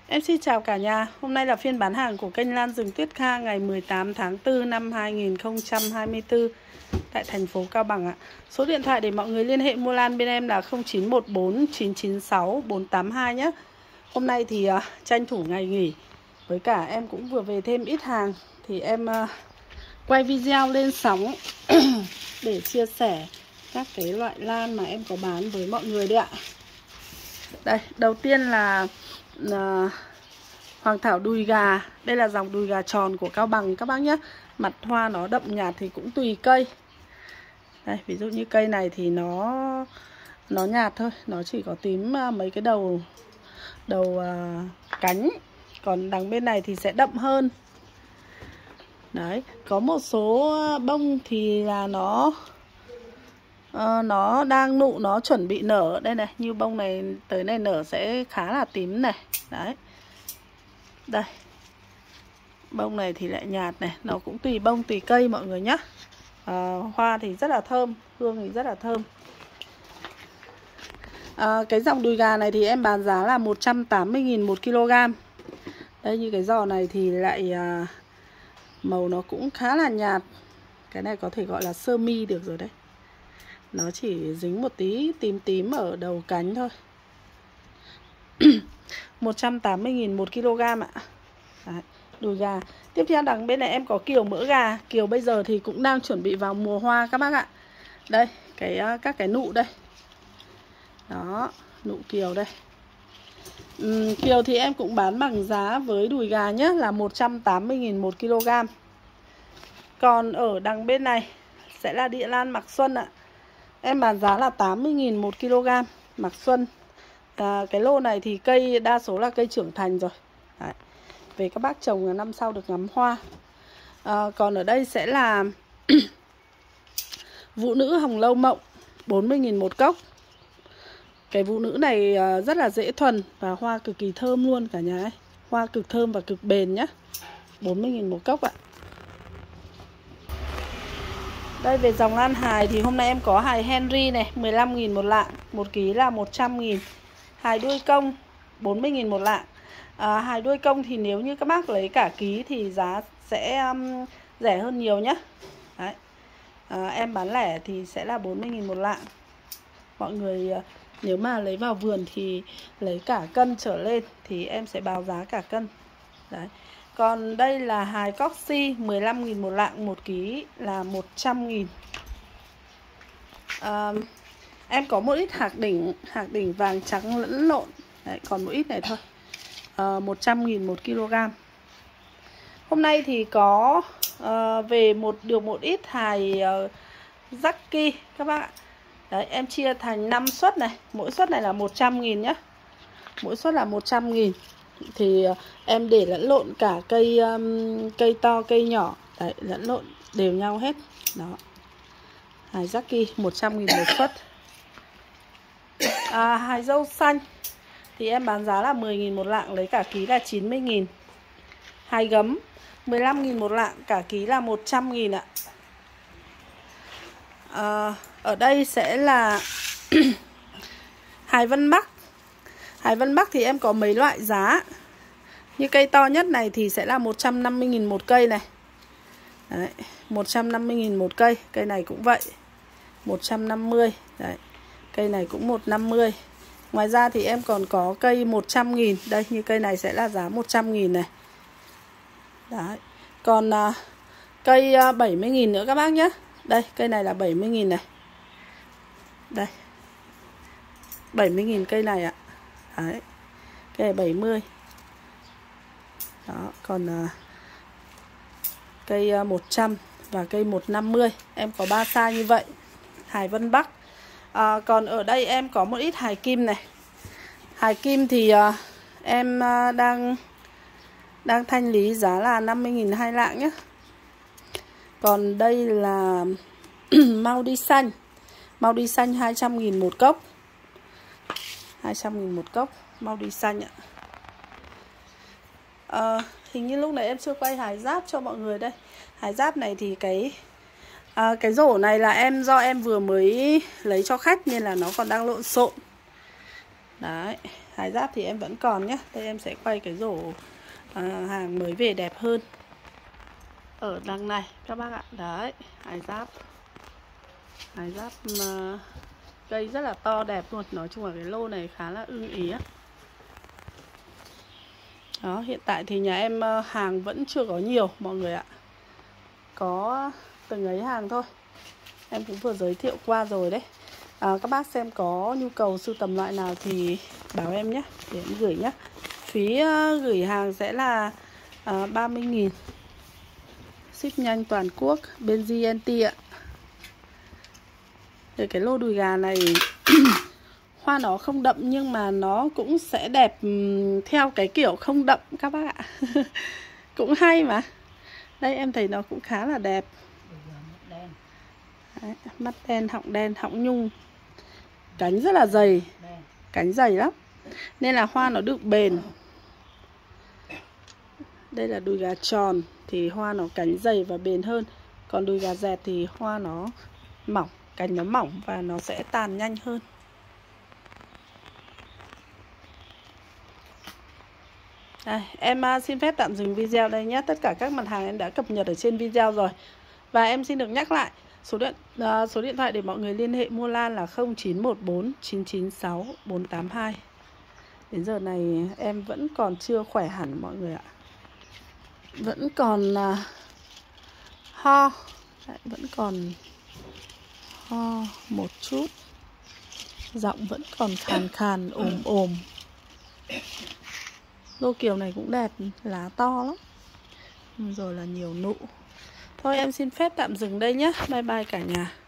Em xin chào cả nhà. Hôm nay là phiên bán hàng của kênh Lan Rừng Tuyết Kha ngày 18 tháng 4 năm 2024 tại thành phố Cao Bằng ạ. Số điện thoại để mọi người liên hệ mua lan bên em là 0914 996 482 nhé. Hôm nay thì tranh thủ ngày nghỉ, với cả em cũng vừa về thêm ít hàng thì em quay video lên sóng để chia sẻ các cái loại lan mà em có bán với mọi người đấy ạ. Đây, đầu tiên là Hoàng Thảo đùi gà. Đây là dòng đùi gà tròn của Cao Bằng các bác nhé. Mặt hoa nó đậm nhạt thì cũng tùy cây. Đây, ví dụ như cây này thì nó nhạt thôi, nó chỉ có tím mấy cái đầu cánh. Còn đằng bên này thì sẽ đậm hơn. Đấy, có một số bông thì là nó đang nụ, nó chuẩn bị nở. Đây này, như bông này tới này nở sẽ khá là tím này. Đấy. Đây. Bông này thì lại nhạt này. Nó cũng tùy bông tùy cây mọi người nhé. Hoa thì rất là thơm, hương thì rất là thơm. Cái dòng đùi gà này thì em bán giá là 180.000 một kg. Đây, như cái giò này thì lại màu nó cũng khá là nhạt. Cái này có thể gọi là sơ mi được rồi đấy. Nó chỉ dính một tí tím tím ở đầu cánh thôi. 180.000 một kg ạ. Đấy, đùi gà. Tiếp theo đằng bên này em có kiều mỡ gà. Kiều bây giờ thì cũng đang chuẩn bị vào mùa hoa các bác ạ. Đây, các cái nụ đây. Đó, nụ kiều đây. Kiều thì em cũng bán bằng giá với đùi gà nhé, là 180.000 một kg. Còn ở đằng bên này sẽ là địa lan Mạc Xuân ạ. Em bán giá là 80.000 một kg Mạc Xuân. Cái lô này thì cây đa số là cây trưởng thành rồi. Đấy. Về các bác trồng là năm sau được ngắm hoa. Còn ở đây sẽ là Vũ Nữ Hồng Lâu Mộng, 40.000 một cốc. Cái vũ nữ này rất là dễ thuần và hoa cực kỳ thơm luôn cả nhà ấy. Hoa cực thơm và cực bền nhá. 40.000 một cốc ạ. Đây, về dòng lan hài thì hôm nay em có hài Henry này, 15.000 một lạng, 1 kg là 100.000. Hài đuôi công 40.000 một lạng. Hài đuôi công thì nếu như các bác lấy cả ký thì giá sẽ rẻ hơn nhiều nhá. Đấy. Em bán lẻ thì sẽ là 40.000 một lạng. Mọi người nếu mà lấy vào vườn thì lấy cả cân trở lên thì em sẽ báo giá cả cân. Đấy. Còn đây là hài Coxy, 15.000 một lạng, 1 kg là 100.000. Em có một ít hạc đỉnh vàng trắng lẫn lộn. Đấy, còn một ít này thôi. 100.000 một kg. Hôm nay thì có về được một ít hài Jackie các bác ạ. Đấy, em chia thành 5 suất này. Mỗi suất này là 100.000 nhá. Mỗi suất là 100.000. Thì em để lẫn lộn cả cây to, cây nhỏ. Đấy, lẫn lộn đều nhau hết. Đó. Hài Jackie 100.000 một suất. Hài dâu xanh thì em bán giá là 10.000 một lạng, lấy cả ký là 90.000. Hài gấm 15.000 một lạng, cả ký là 100.000 ạ. Ở đây sẽ là hài Vân Bắc. Hài Vân Bắc thì em có mấy loại giá. Như cây to nhất này thì sẽ là 150.000 một cây này. Đấy, 150.000 một cây. Cây này cũng vậy, 150. Đấy, cây này cũng 150. Ngoài ra thì em còn có cây 100.000. Đây, như cây này sẽ là giá 100.000 này. Đấy. Còn cây 70.000 nữa các bác nhé. Đây, cây này là 70.000 này. Đây, 70.000 cây này ạ. Đấy, cây này 70. Đó, còn cây 100 và cây 150. Em có 3 size như vậy. Hài Vân Bắc. Còn ở đây em có một ít hài kim này. Hài kim thì em đang thanh lý giá là 50.000 2 lạng nhé. Còn đây là mau đi xanh. Mau đi xanh 200.000 một cốc. 200.000 một cốc mau đi xanh ạ. Hình như lúc nãy em chưa quay hài giáp cho mọi người đây. Hài giáp này thì cái rổ này là do em vừa mới lấy cho khách nên là nó còn đang lộn xộn. Đấy, Hải giáp thì em vẫn còn nhé. Đây em sẽ quay cái rổ hàng mới về đẹp hơn. Ở đằng này các bác ạ. Đấy, hải giáp. Hải giáp cây rất là to đẹp luôn. Nói chung là cái lô này khá là ưng ý á. Đó, hiện tại thì nhà em hàng vẫn chưa có nhiều mọi người ạ. Có từng ấy hàng thôi. Em cũng vừa giới thiệu qua rồi đấy. Các bác xem có nhu cầu sưu tầm loại nào thì bảo em nhé, để em gửi nhé. Phí gửi hàng sẽ là 30.000. Ship nhanh toàn quốc, bên GNT ạ. Để cái lô đùi gà này hoa nó không đậm nhưng mà nó cũng sẽ đẹp theo cái kiểu không đậm các bác ạ. Cũng hay mà. Đây em thấy nó cũng khá là đẹp. Đấy, mắt đen, họng nhung. Cánh rất là dày. Cánh dày lắm. Nên là hoa nó được bền. Đây là đùi gà tròn thì hoa nó cánh dày và bền hơn. Còn đùi gà dẹt thì hoa nó mỏng, cánh nó mỏng và nó sẽ tàn nhanh hơn. Đây, em xin phép tạm dừng video đây nhé. Tất cả các mặt hàng em đã cập nhật ở trên video rồi. Và em xin được nhắc lại số điện thoại để mọi người liên hệ mua lan là 0914 996 482. Đến giờ này em vẫn còn chưa khỏe hẳn mọi người ạ. Vẫn còn ho. Đấy, vẫn còn ho một chút. Giọng vẫn còn khàn ồm. Lô kiều này cũng đẹp, lá to lắm. Rồi là nhiều nụ. Thôi em xin phép tạm dừng đây nhé. Bye bye cả nhà.